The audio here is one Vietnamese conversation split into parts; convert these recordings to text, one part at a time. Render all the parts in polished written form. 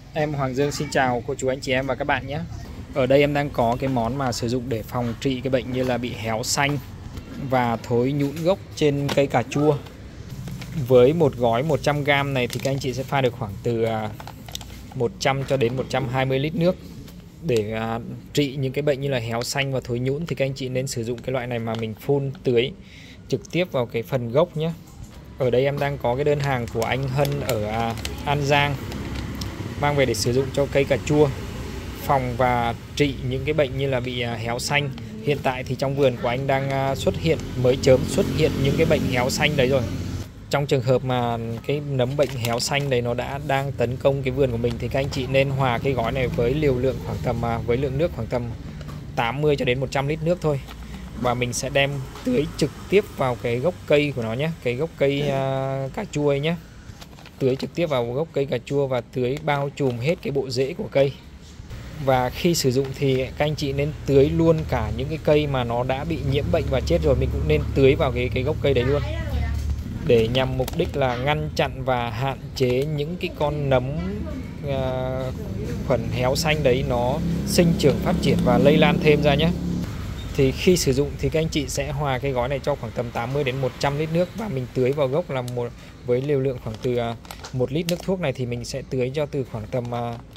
Em Hoàng Dương xin chào cô chú anh chị em và các bạn nhé. Ở đây em đang có cái món mà sử dụng để phòng trị cái bệnh như là bị héo xanh và thối nhũn gốc trên cây cà chua. Với một gói 100g này thì các anh chị sẽ pha được khoảng từ 100 cho đến 120 lít nước. Để trị những cái bệnh như là héo xanh và thối nhũn thì các anh chị nên sử dụng cái loại này mà mình phun tưới trực tiếp vào cái phần gốc nhé. Ở đây em đang có cái đơn hàng của anh Hân ở An Giang, mang về để sử dụng cho cây cà chua, phòng và trị những cái bệnh như là bị héo xanh. Hiện tại thì trong vườn của anh đang mới chớm xuất hiện những cái bệnh héo xanh đấy rồi. Trong trường hợp mà cái nấm bệnh héo xanh đấy nó đang tấn công cái vườn của mình thì các anh chị nên hòa cái gói này với liều lượng khoảng tầm với lượng nước khoảng tầm 80 cho đến 100 lít nước thôi. Và mình sẽ đem tưới trực tiếp vào cái gốc cây của nó nhé, cái gốc cây cà chua ấy nhé. Tưới trực tiếp vào gốc cây cà chua và tưới bao trùm hết cái bộ rễ của cây. Và khi sử dụng thì các anh chị nên tưới luôn cả những cái cây mà nó đã bị nhiễm bệnh và chết rồi, mình cũng nên tưới vào cái gốc cây đấy luôn, để nhằm mục đích là ngăn chặn và hạn chế những cái con nấm khuẩn héo xanh đấy nó sinh trưởng, phát triển và lây lan thêm ra nhé. Thì khi sử dụng thì các anh chị sẽ hòa cái gói này cho khoảng tầm 80 đến 100 lít nước và mình tưới vào gốc là với liều lượng khoảng từ 1 lít nước thuốc này thì mình sẽ tưới cho từ khoảng tầm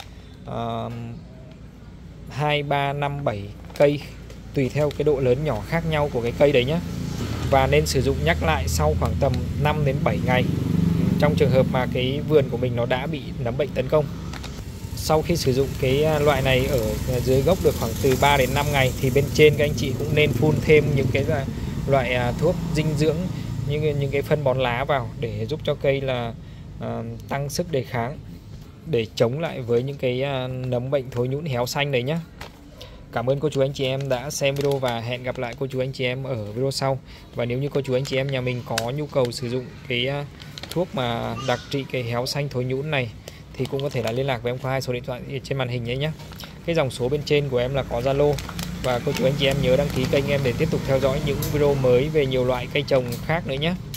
2, 3, 5, 7 cây, tùy theo cái độ lớn nhỏ khác nhau của cái cây đấy nhé. Và nên sử dụng nhắc lại sau khoảng tầm 5 đến 7 ngày trong trường hợp mà cái vườn của mình nó đã bị nấm bệnh tấn công. Sau khi sử dụng cái loại này ở dưới gốc được khoảng từ 3 đến 5 ngày thì bên trên các anh chị cũng nên phun thêm những cái loại thuốc dinh dưỡng, những cái phân bón lá vào để giúp cho cây là tăng sức đề kháng để chống lại với những cái nấm bệnh thối nhũn héo xanh đấy nhé. Cảm ơn cô chú anh chị em đã xem video và hẹn gặp lại cô chú anh chị em ở video sau. Và nếu như cô chú anh chị em nhà mình có nhu cầu sử dụng cái thuốc mà đặc trị cái héo xanh thối nhũn này thì cũng có thể là liên lạc với em qua 2 số điện thoại trên màn hình ấy nhé. Cái dòng số bên trên của em là có Zalo. Và cô chú anh chị em nhớ đăng ký kênh em để tiếp tục theo dõi những video mới về nhiều loại cây trồng khác nữa nhé.